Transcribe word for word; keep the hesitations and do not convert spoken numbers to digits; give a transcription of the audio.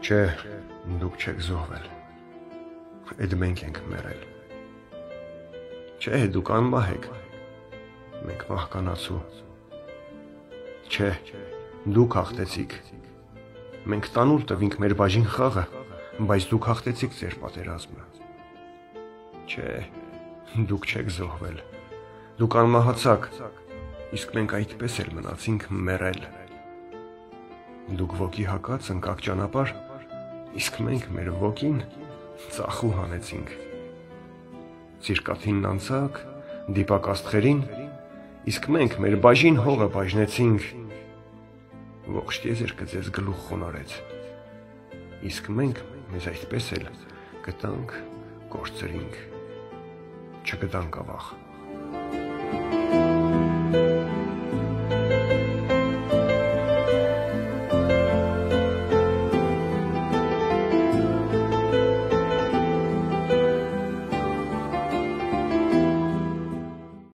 Չէ, դուք չեք զոհվել, էդ մենք ենք մեռել, չէ, դուք անմահ եք, մենք մահկանացու, չէ, դուք հաղթեցիք, մենք տանուլ տվինք մեր բաժին խաղը, բայց դուք հաղթեցիք ձեր պատերազմը, չէ, դուք չեք զոհվել, դուք անմահացաք, իսկ մենք այդպես էլ մնացինք մեռել, դուք ոգի հակած ընկաք ճանապարհ, իսկ մենք մեր ոգին ծախու հանեցինք, ծիրկաթինն անցաք, դիպակ աստղերին, իսկ մենք մեր բաժին հողը բաժնեցինք, ողջ տիեզերքը ձեզ գլուխ խոնարհեց, իսկ մենք մեզ այդպես էլ գտանք, կորցրինք, չգտանք ավաղ։